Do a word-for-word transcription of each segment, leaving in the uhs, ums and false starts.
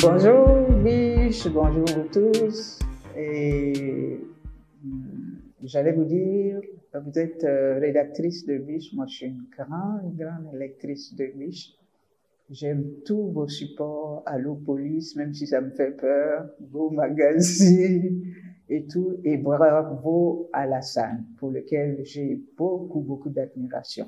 Bonjour Biche, bonjour vous tous. Et j'allais vous dire, vous êtes rédactrice de Biche, moi je suis une grande, grande lectrice de Biche. J'aime tous vos supports, Allo Police, même si ça me fait peur, vos magazines et tout. Et bravo à Alassane, pour lequel j'ai beaucoup, beaucoup d'admiration.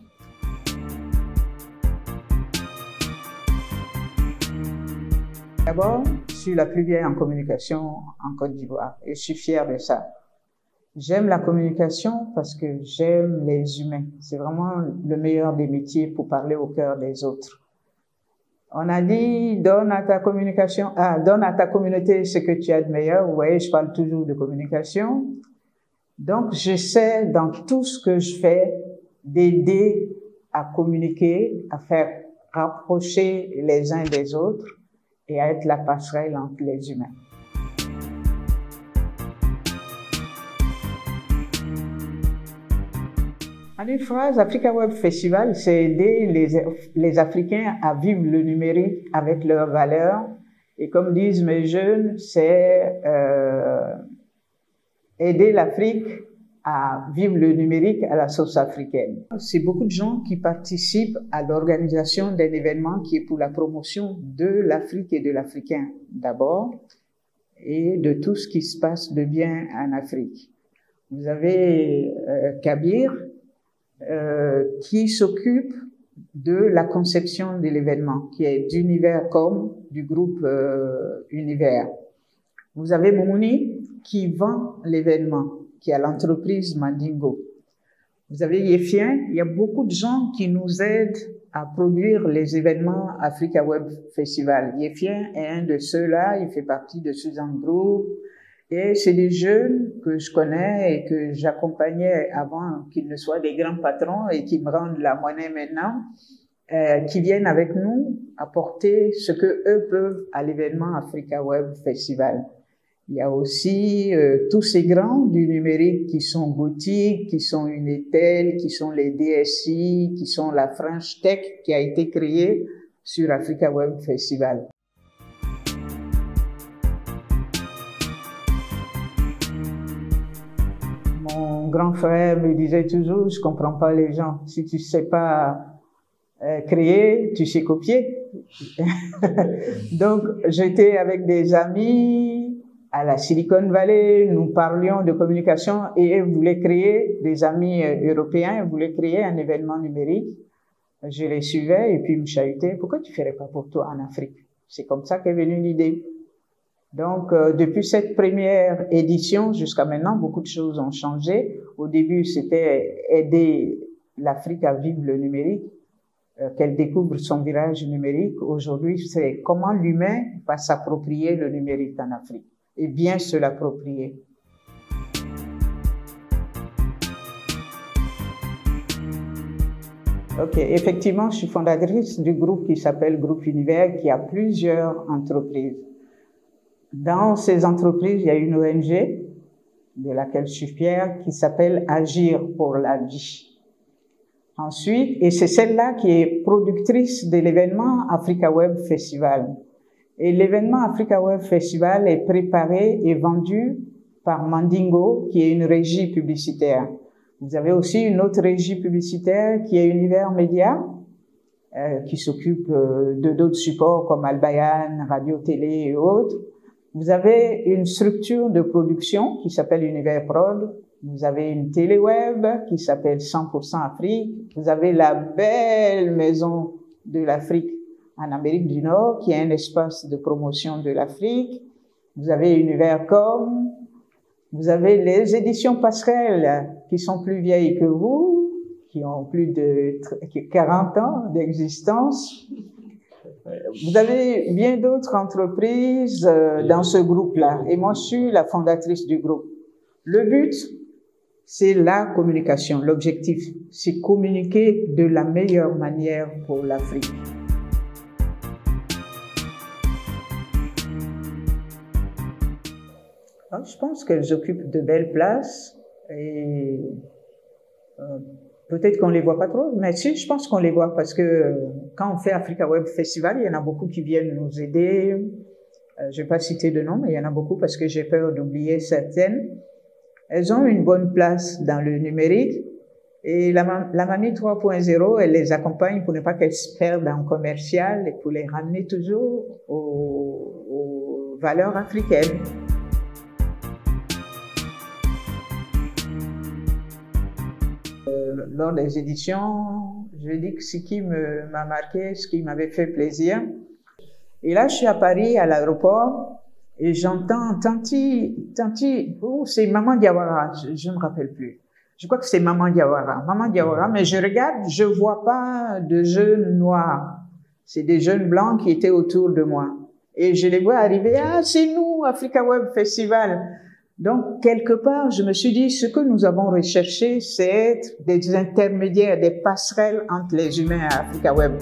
D'abord, je suis la plus vieille en communication en Côte d'Ivoire et je suis fière de ça. J'aime la communication parce que j'aime les humains. C'est vraiment le meilleur des métiers pour parler au cœur des autres. On a dit, donne à ta communication, ah, donne à ta communauté ce que tu as de meilleur. Vous voyez, je parle toujours de communication. Donc, j'essaie dans tout ce que je fais d'aider à communiquer, à faire rapprocher les uns des autres et à être la passerelle entre les humains. En une phrase, Africa Web Festival, c'est aider les, les Africains à vivre le numérique avec leurs valeurs. Et comme disent mes jeunes, c'est euh, aider l'Afrique à vivre le numérique à la sauce africaine. C'est beaucoup de gens qui participent à l'organisation d'un événement qui est pour la promotion de l'Afrique et de l'Africain d'abord, et de tout ce qui se passe de bien en Afrique. Vous avez euh, Kabir, euh, qui s'occupe de la conception de l'événement, qui est d'Univers comme du groupe euh, Univers. Vous avez Moumouni, qui vend l'événement, qui est à l'entreprise Mandingo. Vous avez Yefien, il y a beaucoup de gens qui nous aident à produire les événements Africa Web Festival. Yefien est un de ceux-là, il fait partie de Suzanne Group, et c'est des jeunes que je connais et que j'accompagnais avant qu'ils ne soient des grands patrons et qui me rendent la monnaie maintenant, euh, qui viennent avec nous apporter ce que eux peuvent à l'événement Africa Web Festival. Il y a aussi euh, tous ces grands du numérique qui sont Gothic, qui sont Unitel, qui sont les D S I, qui sont la French Tech qui a été créée sur Africa Web Festival. Mon grand frère me disait toujours, je comprends pas les gens. Si tu sais pas euh, créer, tu sais copier. Donc, j'étais avec des amis à la Silicon Valley, nous parlions de communication et eux voulaient créer, des amis européens voulaient créer un événement numérique. Je les suivais et puis ils me chahutaient. Pourquoi tu ferais pas pour toi en Afrique? C'est comme ça qu'est venue l'idée. Donc, euh, depuis cette première édition jusqu'à maintenant, beaucoup de choses ont changé. Au début, c'était aider l'Afrique à vivre le numérique, euh, qu'elle découvre son virage numérique. Aujourd'hui, c'est comment l'humain va s'approprier le numérique en Afrique et bien se l'approprier. Ok, effectivement, je suis fondatrice du groupe qui s'appelle Groupe Univers, qui a plusieurs entreprises. Dans ces entreprises, il y a une O N G de laquelle je suis fière, qui s'appelle Agir pour la vie. Ensuite, et c'est celle-là qui est productrice de l'événement Africa Web Festival. Et l'événement Africa Web Festival est préparé et vendu par Mandingo, qui est une régie publicitaire. Vous avez aussi une autre régie publicitaire qui est Univers Média, euh, qui s'occupe euh, de d'autres supports comme Albayan, Radio Télé et autres. Vous avez une structure de production qui s'appelle Univers Prod. Vous avez une téléweb qui s'appelle cent pour cent Afrique. Vous avez la belle maison de l'Afrique en Amérique du Nord, qui est un espace de promotion de l'Afrique. Vous avez Univers Com. Vous avez les éditions Passerelle, qui sont plus vieilles que vous, qui ont plus de quarante ans d'existence. Vous avez bien d'autres entreprises dans ce groupe-là. Et moi, je suis la fondatrice du groupe. Le but, c'est la communication. L'objectif, c'est communiquer de la meilleure manière pour l'Afrique. Alors, je pense qu'elles occupent de belles places et euh, peut-être qu'on les voit pas trop, mais si, je pense qu'on les voit parce que quand on fait Africa Web Festival, il y en a beaucoup qui viennent nous aider. Euh, je ne vais pas citer de nom, mais il y en a beaucoup parce que j'ai peur d'oublier certaines. Elles ont une bonne place dans le numérique. Et la, la Mamie trois point zéro, elle les accompagne pour ne pas qu'elles se perdent en commercial et pour les ramener toujours aux, aux valeurs africaines. Euh, lors des éditions, je dis que ce qui m'a marqué, ce qui m'avait fait plaisir. Et là, je suis à Paris, à l'aéroport, et j'entends Tanti, Tanti, oh, c'est Maman Diawara, je ne me rappelle plus. Je crois que c'est Maman Diawara, Maman Diawara, mais je regarde, je vois pas de jeunes noirs. C'est des jeunes blancs qui étaient autour de moi. Et je les vois arriver, ah, c'est nous, Africa Web Festival. Donc, quelque part, je me suis dit, ce que nous avons recherché, c'est être des intermédiaires, des passerelles entre les humains à Africa Web.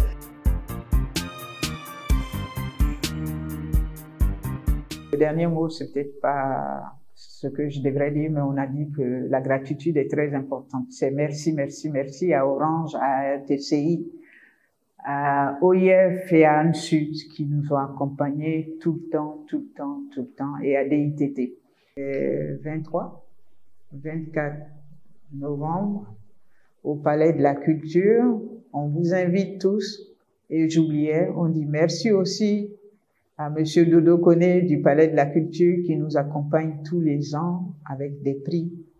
Le dernier mot, c'est peut-être pas ce que je devrais dire, mais on a dit que la gratitude est très importante. C'est merci, merci, merci à Orange, à R T C I, à O I F et à ANSUD qui nous ont accompagnés tout le temps, tout le temps, tout le temps, et à D I T T. Et vingt-trois, vingt-quatre novembre, au Palais de la Culture, on vous invite tous, et j'oubliais, on dit merci aussi à Monsieur Dodo Koné du Palais de la Culture qui nous accompagne tous les ans avec des prix